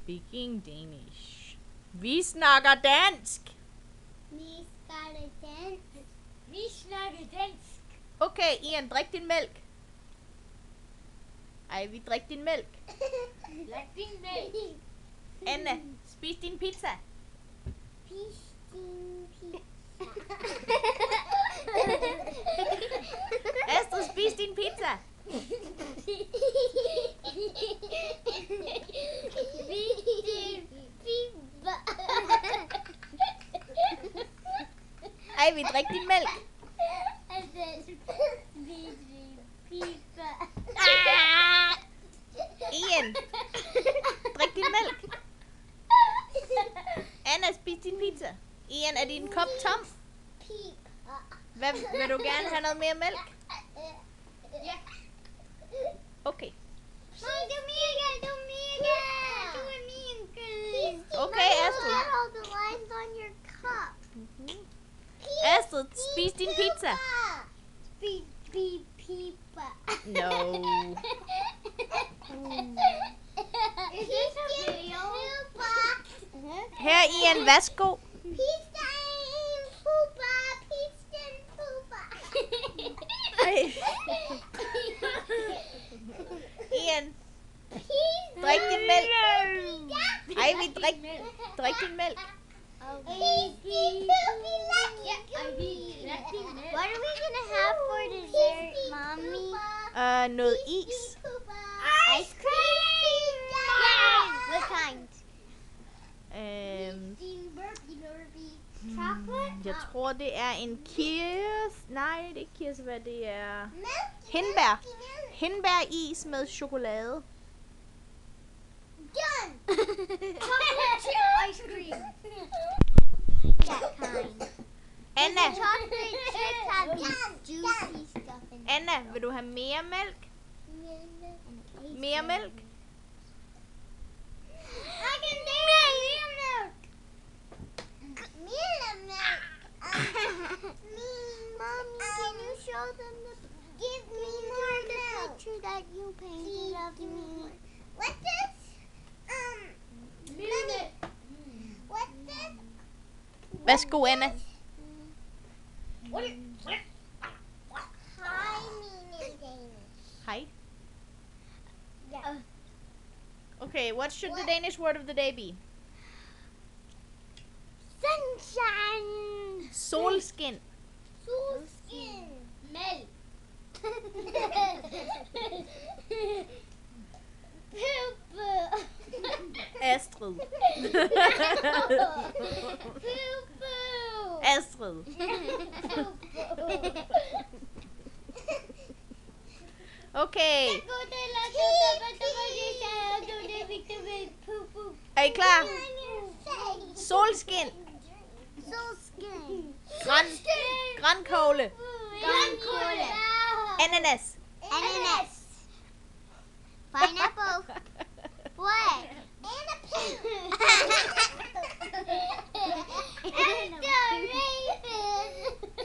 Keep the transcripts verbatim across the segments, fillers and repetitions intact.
speaking Danish. Vi snakker dansk. Vi snakker dansk. Vi snakker dansk. Okay, Ian, drik din mælk. Ej, vi drikker din mælk. Drik din mælk. Anna, spis din pizza. Spis din pizza. Astrid, spis din pizza. Spis din pizza. Ej, vi drikker din mælk. Spis din pizza. Ah! Ian, drik din mælk. Anna, spis din pizza. Ian, er din kop tom? Pizza. Hvad, vil du gerne have noget mere mælk? Ja. Okay. Nej, du er mega, du er mega. Du er mega. Okay, Astrid. all the lines on your cup. Astrid, spis din pizza. Spis din pizza. No. Is this a video? Her, Ian, værsgo. Pizza and poopa, pizza and poopa. Ej. Ian, drik din mælk. Ej, vi drik, drik din mælk. What are we gonna have for dessert, Mommy? Uh, noget is. Ice cream! Yeah! What kind? Øhm, Chocolate? jeg tror, det er en kirs... Nej, det er ikke kirsebær, det er... Milk? Hindbær. Hindbæris med chokolade. Done! Chocolate chip ice cream. That kind. Anna, Chocolate chips have this juicy stuff in them. Anna, vil du have mere mælk? Mere mælk? I can do mere milk. Mere milk. Mommy, can you show them the? Give me more the picture that you painted of me. What's this? Um, Mommy, what's this? Værsgo, Anna. What? What? Hi, mean in Danish. Hej. Yeah. Okay, what should the What? Danish word of the day be? Sunshine. Solskin. Solskin. Mælk. Poo-poo. Astrid. Poo-poo. Astrid. Okay, er I klar? Solskin. Solskin. Gran, grankogle. Grønkål. Ananas. Ananas. Pineapple. What? And a pig. And a raven.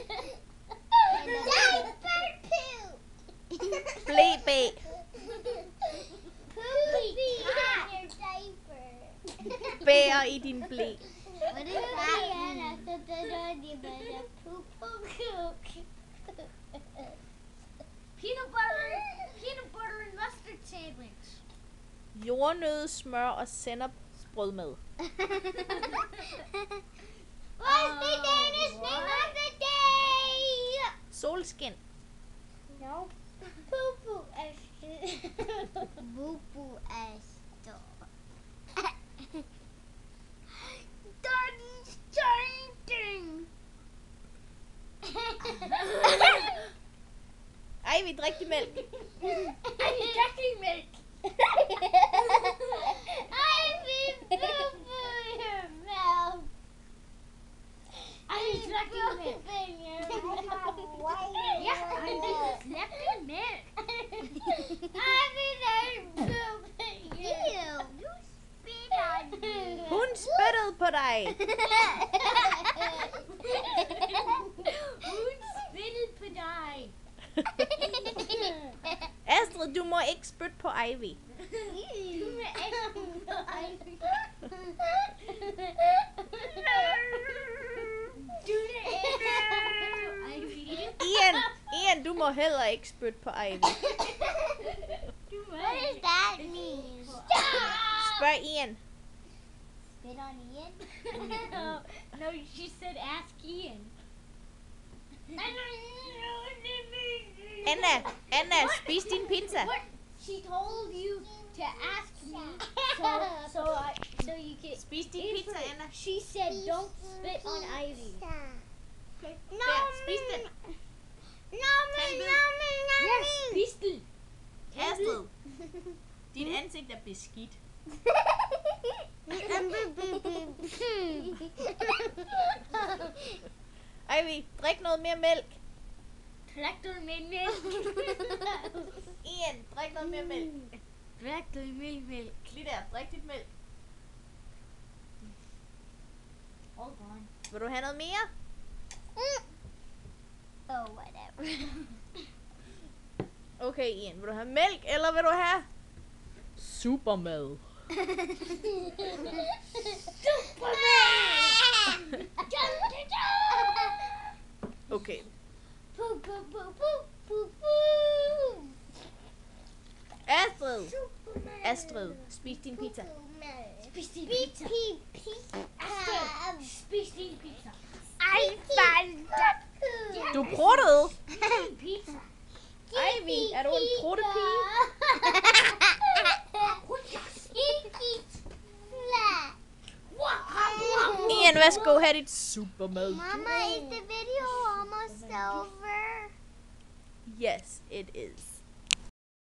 Diaper poop. Blæ-bæ. Poopy in your diaper. Bærer i din blæ. What is that? Poop poop. Peanut butter. Peanut butter and mustard sandwich. Jordnød, smør og sennepsbrød med. What's the Danish name of the day? Solskin. No. Poo-poo Esther. Poo-poo Esther. Daddy's changing. Ej, vi drikker din mælk. Ej, vi drak din mælk. I will poo-poo your mouth. Ej, vi drak din mælk. Ja, ej, vi snap din mælk. I will poop you. You spit on me. Hun spyttede på dig. Hun spillede på dig. Astrid, du må ikke spytte på Ivy. Du er ikke på Ivy. må heller ikke spytte på Ivy. What does that mean? Spørg Ian. Spit on Ian? no, no, she said ask Ian. Anna, Anna, spis din pizza. What? She told you to ask me, so so I so you can Spis din eat pizza, fruit. Anna. She said don't spit on Ivy. No, Der, spis den. no, Tag en bid. Yes, spis den. Astrid, dit ansigt er beskidt. Ivy, drik noget mere mælk. Drak du min mælk? Ian, drik noget mere mælk. Drak du min mælk? Lige der, drik dit mælk. Hold on. Vil du have noget mere? Oh, whatever. Okay, Ian, vil du have mælk, eller vil du have supermad? Okay. Poo, poo, poo, poo, poo, poo. Astrid, Astrid, spis din pizza. Spis din Beep, pizza. beep, beep. Astrid, spis din pizza. I found that. Du pruttede. Din pizza. Ivy, er du en pruttepige? Ian, værsgo, have dit supermad. Mama, is the video almost over? Yes, it is.